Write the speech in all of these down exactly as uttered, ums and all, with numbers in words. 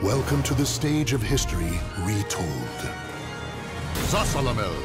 Welcome to the stage of history retold. Zasalamel.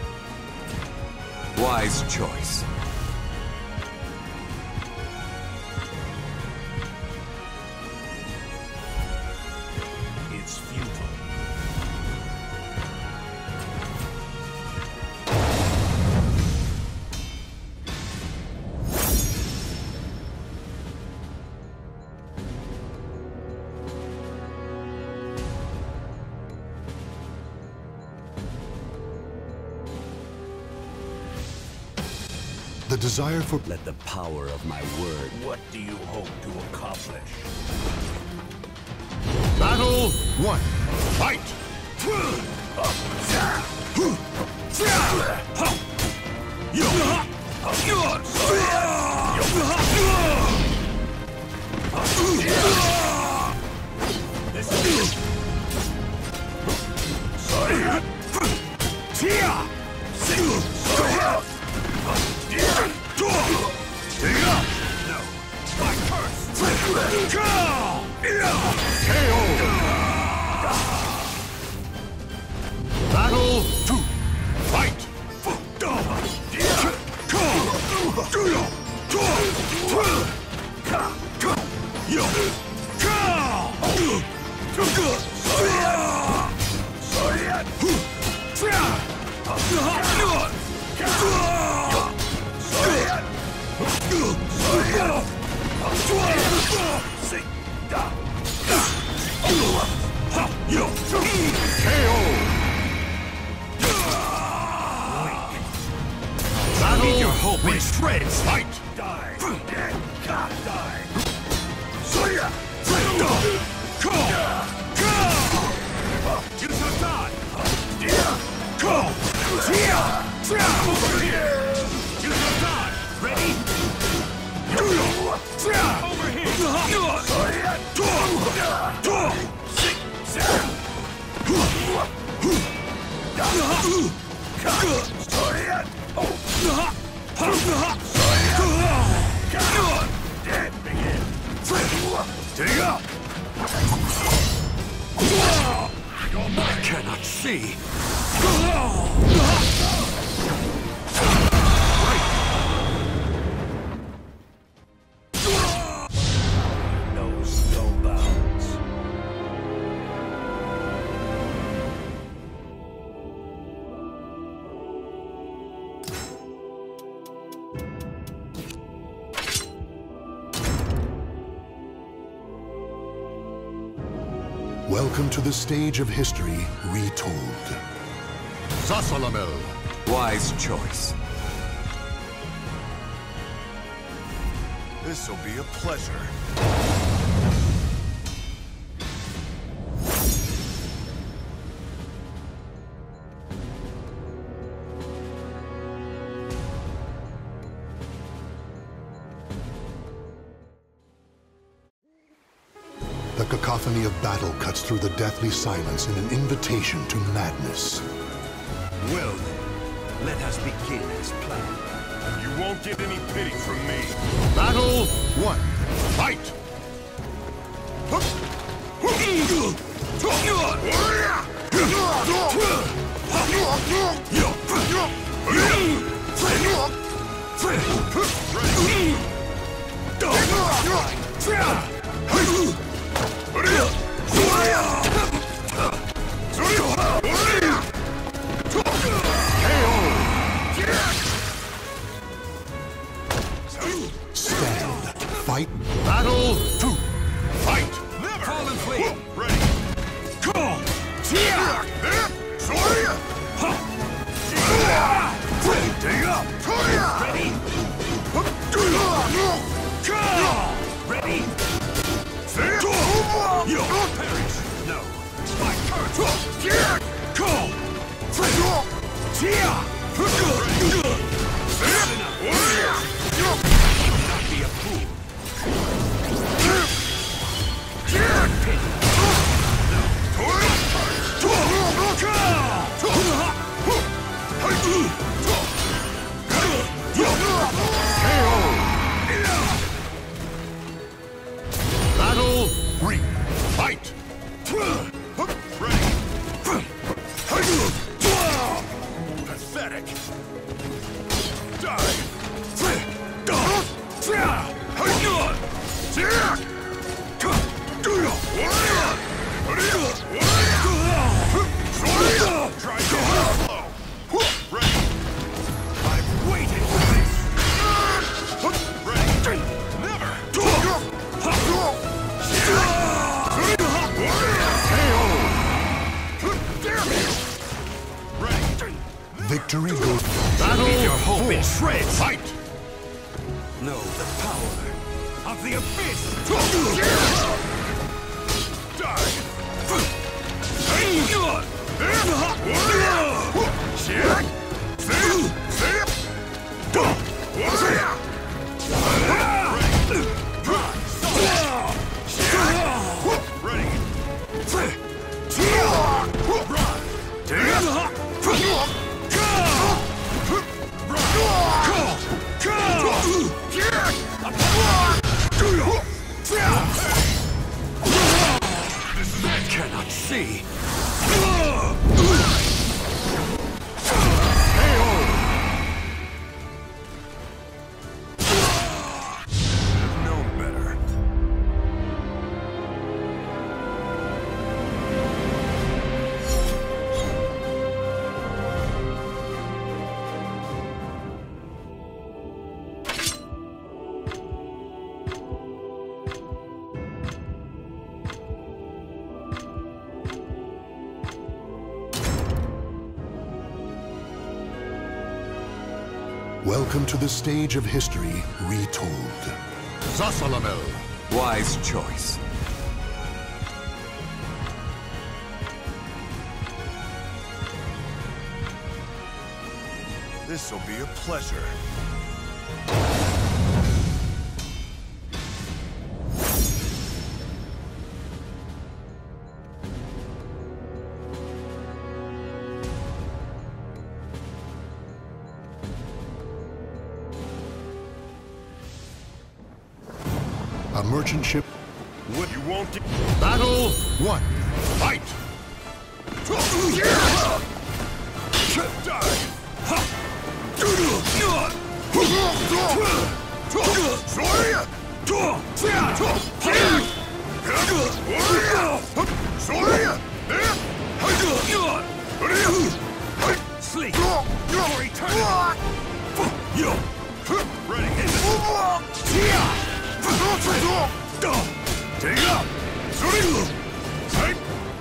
Wise choice. It's futile. The desire for... Let the power of my word. What do you hope to accomplish? Battle one. Fight! Battle two. Fight! Battle your hope in shreds. Fight! Die! Dead! God, die! Soya! You shall die! Go! Over here! You shall die! Ready? Over here! Dead begin. Take up. I cannot see. Knows no bounds. Welcome to the stage of history retold. Zasalamel. Wise choice. This'll be a pleasure. The cacophony of battle cuts through the deathly silence in an invitation to madness. Well then, let us begin as planned. You won't get any pity from me. Battle one. Fight! Stand. Fight. Battle two. Fight! Never! Fall and flee! Ready! Go! Take up! Ready! Ready! You'll perish! No! My curse! Go! Not be a fool! Battle three. Fight! shreds! Fight! Know the power of the abyss! Die! I cannot see. Welcome to the stage of history retold. Zasalamel. Wise choice. This'll be a pleasure. A merchant ship. What you won't get? Battle one. Fight! Sleep for eternity. Yo, ready? Take up! Type!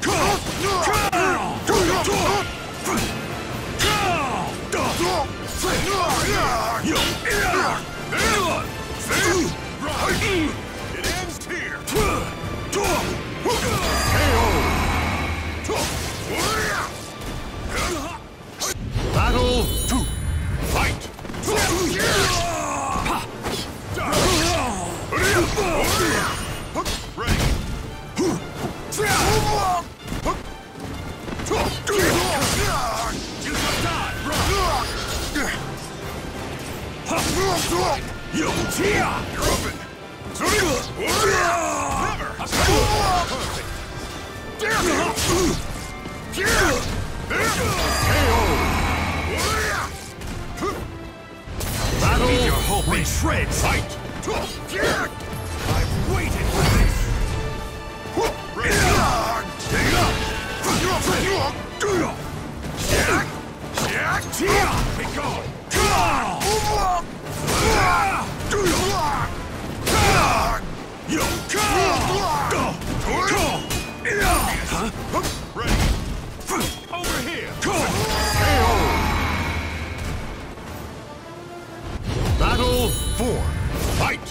It ends here! Battle two! Fight! Yo, Tia! You're open! Never! Perfect! Battle your hope in shreds! Fight! I've waited for this! Take up! Tia! Be gone! Yo! Huh? Ready! Over here! Battle four! Fight!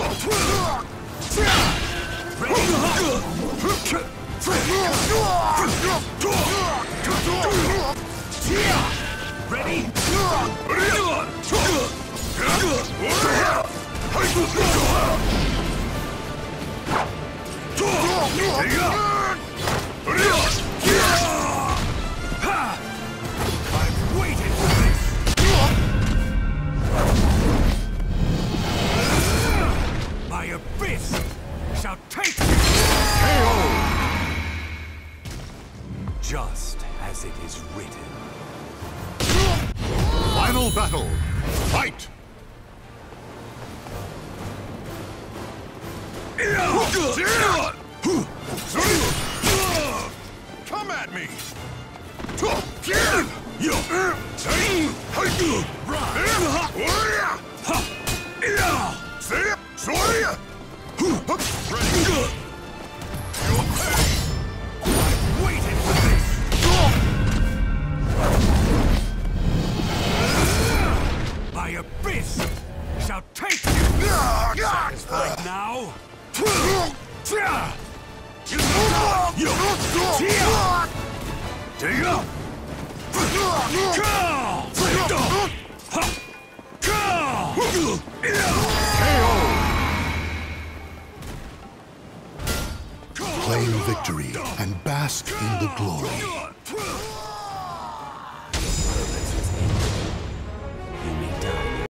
Ready? I've waited for this! My abyss shall take you! K O! Just as it is written. Final battle! Fight! Come at me! I've waited for this! My This shall take you! Satisfied now? Claim victory and bask in the glory.